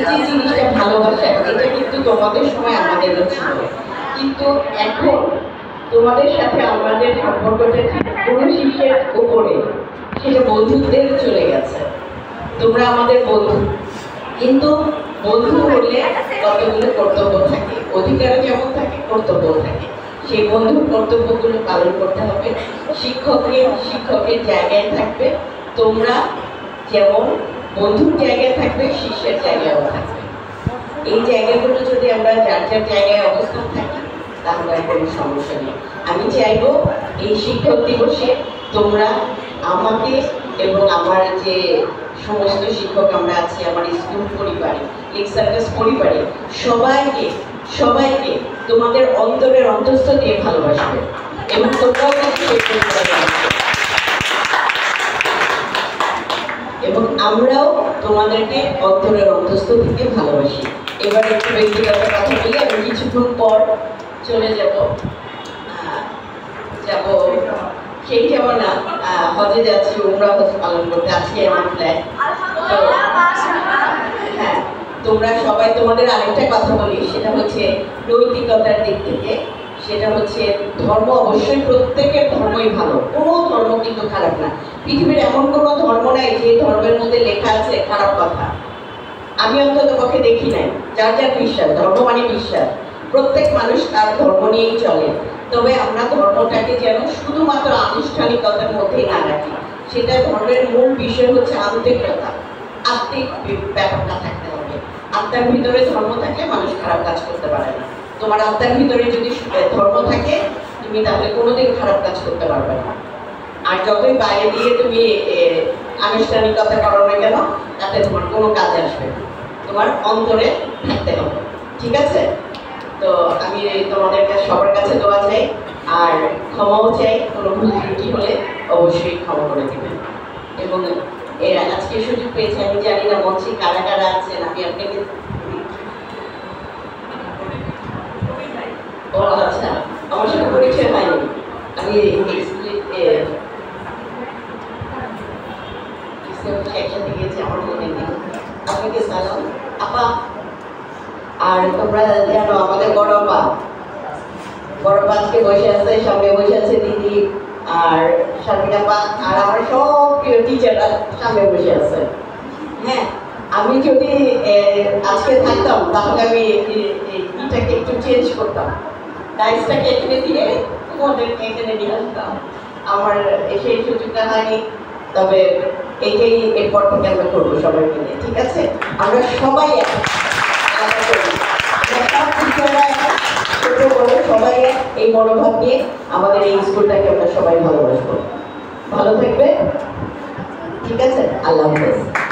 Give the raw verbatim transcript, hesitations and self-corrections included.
যে জিনিসটা ভালোবাসা, এটা কিন্তু তোমাদের সময় আমাদেরও ছিল, কিন্তু এখন তোমাদের সাথে আমাদের সম্পর্কটা কোনো শিক্ষার উপরে, সেটা বন্ধুত্বের চলে গেছে। তোমরা আমাদের বন্ধু, কিন্তু বন্ধু হলে কতগুলো কর্তব্য থাকে, অধিকারও যেমন থাকে কর্তব্য থাকে। সেই বন্ধুর কর্তব্যগুলো পালন করতে হবে। শিক্ষকের শিক্ষকের জায়গায় থাকবে, তোমরা যেমন বন্ধুর জায়গায় থাকবে শিষ্যের জায়গায়ও থাকবে। এই জায়গাগুলো যদি আমরা যার যার জায়গায় অবস্থান থাকি তাহলে কোনো সমস্যা নেই। আমি চাইবো এই শিক্ষক দিবসে তোমরা আমাকে এবং আমার যে সমস্ত শিক্ষক আমরা আছি, আমার স্কুল পরিবারে, লেকচারার্স পরিবারে, সবাইকে সবাইকে তোমাদের অন্তরের অন্তঃস্থ দিয়ে ভালোবাসবে এবং তোমরাও এবং আমরাও তোমাদেরকে অন্তরের অন্তঃস্থ থেকে ভালোবাসি। এবার একটু ব্যক্তিগত কথা বলি, আমি কিছুক্ষণ পর চলে যাব যাব সেই যাব না, হজে যাচ্ছি, উমরা হজ পালন করতে। আজকে আমার প্ল্যান। হ্যাঁ, তোমরা সবাই, তোমাদের আরেকটা কথা বলি, সেটা হচ্ছে নৈতিকতার দিক থেকে। সেটা হচ্ছে ধর্ম অবশ্যই প্রত্যেকের ধর্মই ভালো, কোনো ধর্ম কিন্তু খারাপ না। পৃথিবীর এমন কোনো ধর্ম নাই যে ধর্মের মধ্যে লেখা আছে খারাপ কথা। আমি অন্তত পক্ষে দেখি নাই। যার যার বিশ্বাস, ধর্ম মানে বিশ্বাস, প্রত্যেক মানুষ তার ধর্ম নিয়েই চলে। তবে আমরা ধর্মটাকে যেন শুধুমাত্র আনুষ্ঠানিকতার মধ্যেই না রাখি। সেটা ধর্মের মূল বিষয় হচ্ছে আন্তরিকতা, আত্মিক ব্যাপারটা থাকতে হবে। আত্মার ভিতরে ধর্ম থাকলে মানুষ খারাপ কাজ করতে পারে না। তোমার আত্মার ভিতরে যদি ধর্ম থাকে, তুমি তাহলে কোনোদিন খারাপ কাজ করতে পারবে না। আর যতই বাইরে দিয়ে তুমি আনুষ্ঠানিকতা করো না কেন, তাতে তোমার কোনো কাজ আসবে না। তোমার অন্তরে থাকতে হবে, ঠিক আছে? তো আমি তোমাদের কাছে সবার কাছে দোয়া চাই, আর ক্ষমাও চাই। কোনো ভুল ত্রুটি হলে অবশ্যই ক্ষমা করে দেবেন। এবং এর আজকে সুযোগ পেয়েছি, আমি জানি না মঞ্চে কারা কারা আছেন। আমি আপনাকে ও আচ্ছা, আমার সাথে পরিচয় হয়নি। আমি একসাথে গিয়েছি, আমার মনে নেই। আপনাকে সালাম আপা। আর তোমরা জানো আমাদের বড় আপা, বড় আপা আজকে বসে আছে, সামনে বসে আছে দিদি আর শারমিন আপা, আর আমার সব প্রিয় টিচাররা সামনে বসে আছে। হ্যাঁ, আমি যদি আজকে থাকতাম তাহলে আমি এটাকে একটু চেঞ্জ করতাম, ডাইসটাকে এখানে দিয়ে তোমাদেরকে এখানে নিয়ে আসতাম। আমার সেই সুযোগটা হয়নি, তবে এটাই এরপর থেকে আমরা করবো সবাই মিলে, ঠিক আছে? আমরা সবাই ছোট বড় সবাই এই মনোভাব নিয়ে আমাদের এই স্কুলটাকে আমরা সবাই ভালোবাসবো। ভালো থাকবে, ঠিক আছে? আল্লাহ হাফেজ।